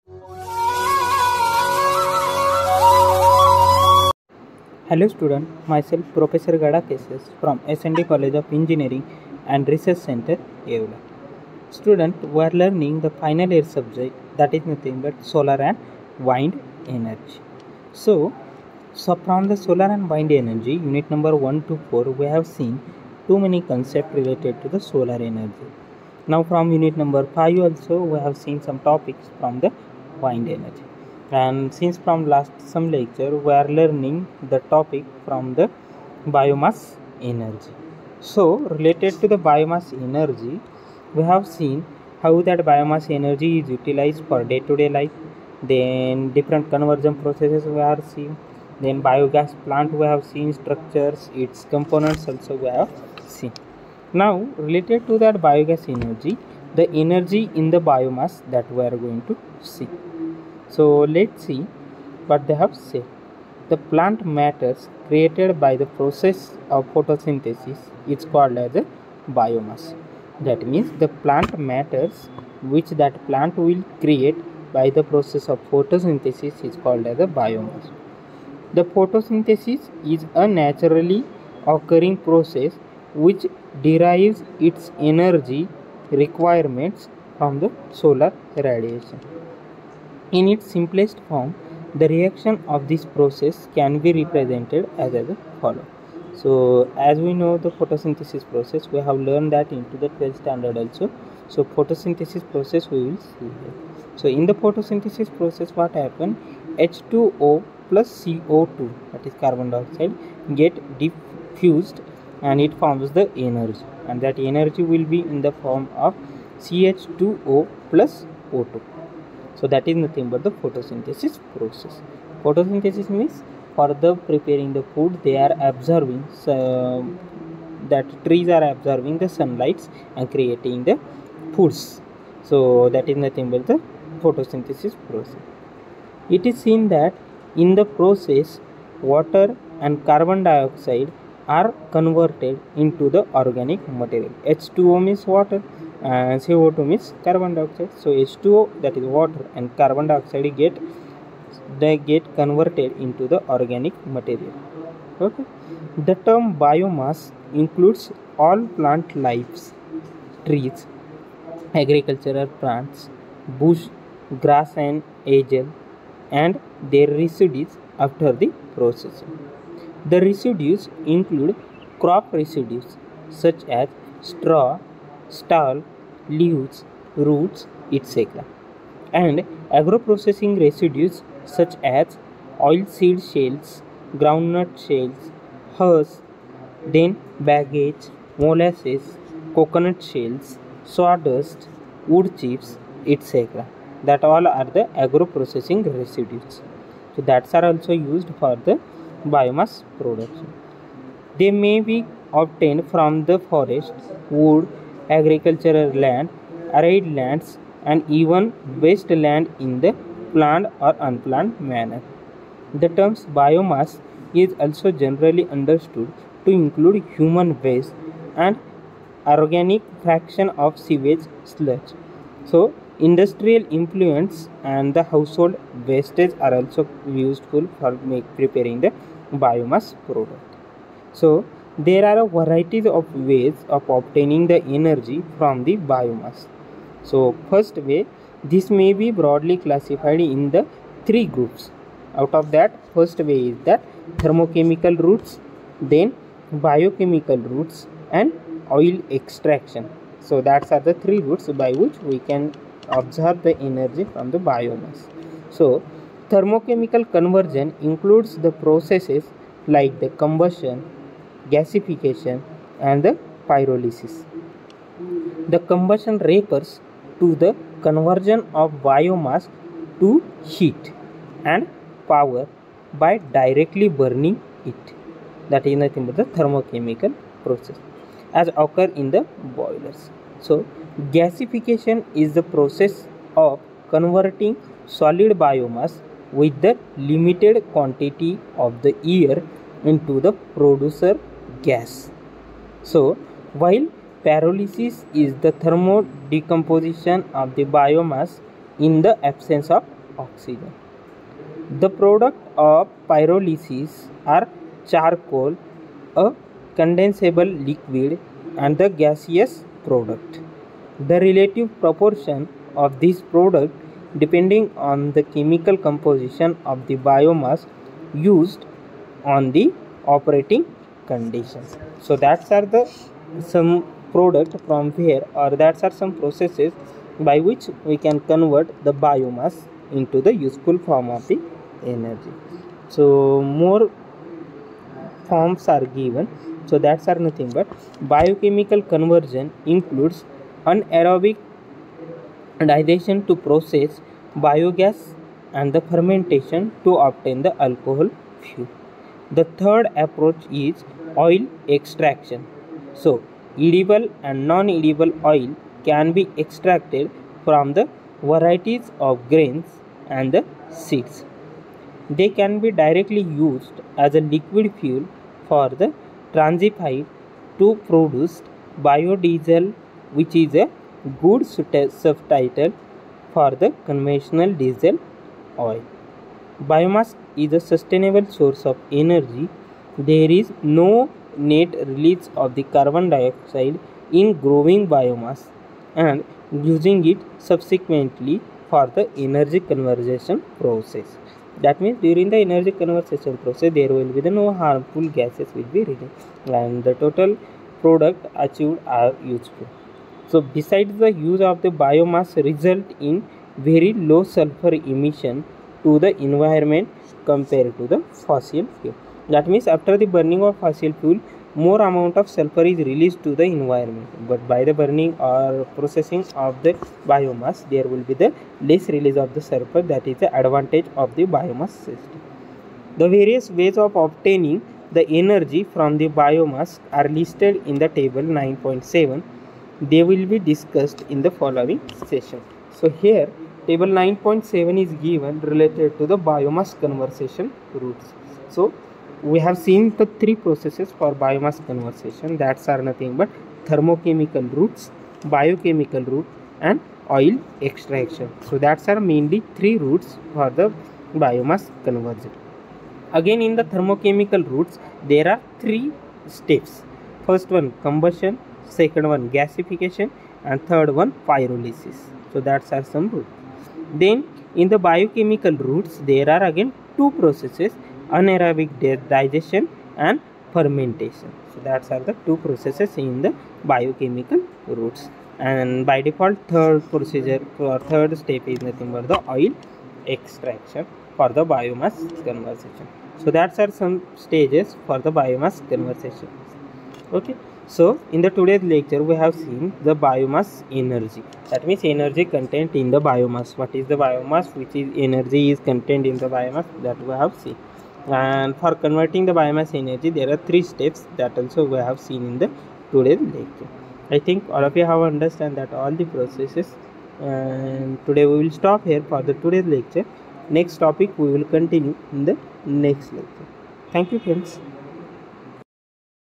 Hello student, myself Professor Gada Cases from SND College of Engineering and Research Center, Yeola. Student, we are learning the final year subject, that is nothing but solar and wind energy. So from the solar and wind energy, unit number 1 to 4, we have seen too many concepts related to the solar energy. Now from unit number 5 also, we have seen some topics from the wind energy. And since from last some lecture we are learning the topic from the biomass energy. So related to the biomass energy, we have seen how that biomass energy is utilized for day-to-day life. Then different conversion processes we have seen. Then biogas plant we have seen, structures, its components also we have seen. Now related to that biogas energy, the energy in the biomass that we are going to see. So let's see what they have said. The plant matters created by the process of photosynthesis is called as a biomass. That means the plant matters which that plant will create by the process of photosynthesis is called as a biomass. The photosynthesis is a naturally occurring process which derives its energy requirements from the solar radiation. In its simplest form, the reaction of this process can be represented as follows. So, as we know the photosynthesis process, we have learned that into the 12th standard also. So, photosynthesis process we will see here. So, in the photosynthesis process, what happens? H2O plus CO2, that is carbon dioxide, get diffused and it forms the energy, and that energy will be in the form of CH2O plus O2. So that is nothing but the photosynthesis process. Photosynthesis means for the preparing the food, they are absorbing, that trees are absorbing the sunlights and creating the foods. So that is nothing but the photosynthesis process. It is seen that in the process, water and carbon dioxide are converted into the organic material. H2O means water and CO2 means carbon dioxide. So H2O, that is water, and carbon dioxide get converted into the organic material. Okay. The term biomass includes all plant lives, trees, agricultural plants, bush, grass and algae, and their residues after the processing. The residues include crop residues such as straw, stall, leaves, roots, etc. and agro-processing residues such as oilseed shells, groundnut shells, husk, then baggage, molasses, coconut shells, sawdust, wood chips, etc. That all are the agro-processing residues. So that are also used for the biomass production. They may be obtained from the forest, wood, agricultural land, arid lands, and even waste land in the planned or unplanned manner. The terms biomass is also generally understood to include human waste and organic fraction of sewage sludge. So industrial influence and the household wastage are also useful for preparing the biomass product. So there are a varieties of ways of obtaining the energy from the biomass. So first way, this may be broadly classified in the 3 groups. Out of that, first way is that thermochemical routes, then biochemical routes, and oil extraction. So that are the 3 routes by which we can observe the energy from the biomass. So thermochemical conversion includes the processes like the combustion, gasification, and the pyrolysis. The combustion refers to the conversion of biomass to heat and power by directly burning it. That is nothing but the thermochemical process as occur in the boilers. So gasification is the process of converting solid biomass with the limited quantity of the air into the producer gas. So while pyrolysis is the thermo decomposition of the biomass in the absence of oxygen. The product of pyrolysis are charcoal, a condensable liquid, and the gaseous product. The relative proportion of this product depending on the chemical composition of the biomass used on the operating conditions. So that's are the some product from where, or that's are some processes by which we can convert the biomass into the useful form of the energy. So more forms are given. So that's are nothing but biochemical conversion includes anaerobic digestion to process biogas and the fermentation to obtain the alcohol fuel. The third approach is oil extraction. So edible and non-edible oil can be extracted from the varieties of grains and the seeds. They can be directly used as a liquid fuel for the transified to produce biodiesel, which is a good subtitle for the conventional diesel oil. Biomass is a sustainable source of energy. There is no net release of the carbon dioxide in growing biomass and using it subsequently for the energy conversion process. That means during the energy conversion process there will be no harmful gases will be released and the total product achieved are useful. So besides the use of the biomass result in very low sulfur emission to the environment compared to the fossil fuel. That means after the burning of fossil fuel more amount of sulfur is released to the environment, but by the burning or processing of the biomass there will be the less release of the sulfur. That is the advantage of the biomass system. The various ways of obtaining the energy from the biomass are listed in the table 9.7. They will be discussed in the following session. So here table 9.7 is given related to the biomass conversion routes. So we have seen the three processes for biomass conversion, that are nothing but thermochemical routes, biochemical route, and oil extraction. So that's are mainly three routes for the biomass conversion. Again in the thermochemical routes there are three steps. First one combustion, second one gasification, and third one pyrolysis. So that's are some routes. Then in the biochemical routes there are again two processes, anaerobic digestion and fermentation. So that's are the two processes in the biochemical routes, and by default third procedure or third step is nothing but the oil extraction for the biomass conversion. So that's are some stages for the biomass conversion. Okay, so in the today's lecture we have seen the biomass energy, that means energy content in the biomass. What is the biomass, which is energy is contained in the biomass, that we have seen. And for converting the biomass energy there are three steps, that also we have seen in the today's lecture. I think all of you have understand that all the processes, and today we will stop here for the today's lecture. Next topic we will continue in the next lecture. Thank you friends.